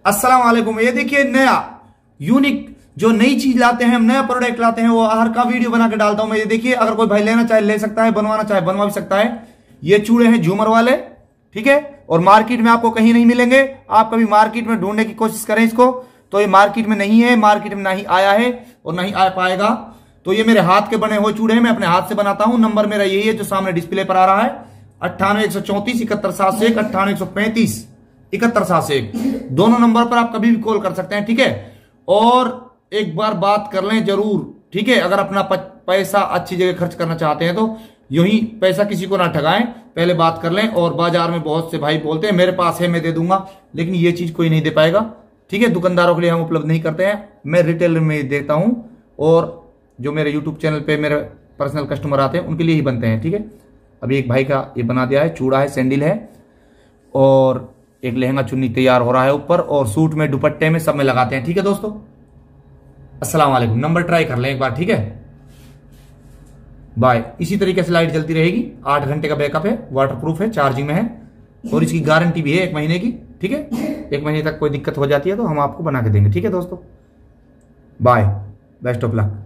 अस्सलाम वालेकुम। ये देखिए नया यूनिक जो नई चीज लाते हैं हम, नया प्रोडक्ट लाते हैं, वो हर का वीडियो बना के डालता हूं मैं। ये देखिए, अगर कोई भाई लेना चाहे ले सकता है, बनवाना चाहे बनवा भी सकता है। ये चूड़े हैं झूमर वाले, ठीक है, और मार्केट में आपको कहीं नहीं मिलेंगे। आप कभी मार्केट में ढूंढने की कोशिश करें इसको तो ये मार्केट में नहीं है, मार्केट में नहीं आया है और नहीं आ पाएगा। तो ये मेरे हाथ के बने हुए चूड़े हैं, मैं अपने हाथ से बनाता हूं। नंबर मेरा यही है जो सामने डिस्प्ले पर आ रहा है, 98-134-71-701, 98-135-71-701। दोनों नंबर पर आप कभी भी कॉल कर सकते हैं, ठीक है। और एक बार बात कर लें जरूर, ठीक है। अगर अपना पैसा अच्छी जगह खर्च करना चाहते हैं तो यूं ही पैसा किसी को ना ठगाएं, पहले बात कर लें। और बाजार में बहुत से भाई बोलते हैं मेरे पास है मैं दे दूंगा, लेकिन ये चीज कोई नहीं दे पाएगा, ठीक है। दुकानदारों के लिए हम उपलब्ध नहीं करते हैं, मैं रिटेल में देता हूं। और जो मेरे यूट्यूब चैनल पे मेरे पर्सनल कस्टमर आते हैं उनके लिए ही बनते हैं, ठीक है। अभी एक भाई का ये बना दिया है, चूड़ा है, सैंडल है और एक लहंगा चुन्नी तैयार हो रहा है ऊपर, और सूट में दुपट्टे में सब में लगाते हैं, ठीक है दोस्तों। अस्सलाम वालेकुम। नंबर ट्राई कर लें एक बार, ठीक है। बाय। इसी तरीके से लाइट जलती रहेगी, 8 घंटे का बैकअप है, वाटरप्रूफ है, चार्जिंग में है और इसकी गारंटी भी है 1 महीने की, ठीक है। 1 महीने तक कोई दिक्कत हो जाती है तो हम आपको बना के देंगे, ठीक है दोस्तों। Bye, best of luck.